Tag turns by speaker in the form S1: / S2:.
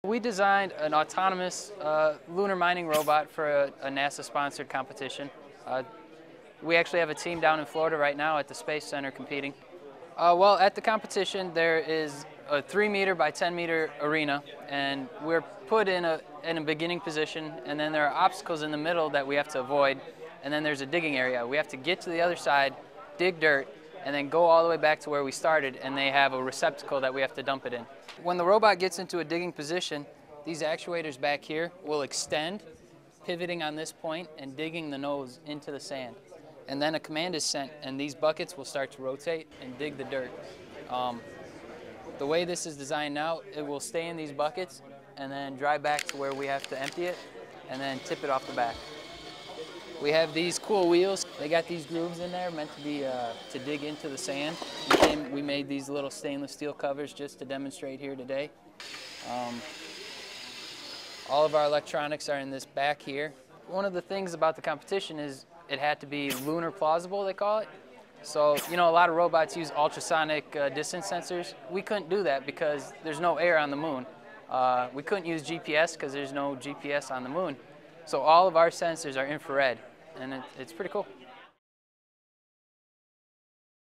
S1: We designed an autonomous lunar mining robot for a NASA-sponsored competition. We actually have a team down in Florida right now at the Space Center competing. Well, at the competition there is a 3-meter by 10-meter arena, and we're put in a beginning position, and then there are obstacles in the middle that we have to avoid, and then there's a digging area. We have to get to the other side, dig dirt, and then go all the way back to where we started, and they have a receptacle that we have to dump it in. When the robot gets into a digging position, these actuators back here will extend, pivoting on this point and digging the nose into the sand. And then a command is sent, and these buckets will start to rotate and dig the dirt. The way this is designed now, it will stay in these buckets and then drive back to where we have to empty it and then tip it off the back. We have these cool wheels. They got these grooves in there meant to be to dig into the sand. We made these little stainless steel covers just to demonstrate here today. All of our electronics are in this back here. One of the things about the competition is it had to be lunar plausible, they call it. So, you know, a lot of robots use ultrasonic distance sensors. We couldn't do that because there's no air on the moon. We couldn't use GPS because there's no GPS on the moon. So all of our sensors are infrared, and it's pretty cool.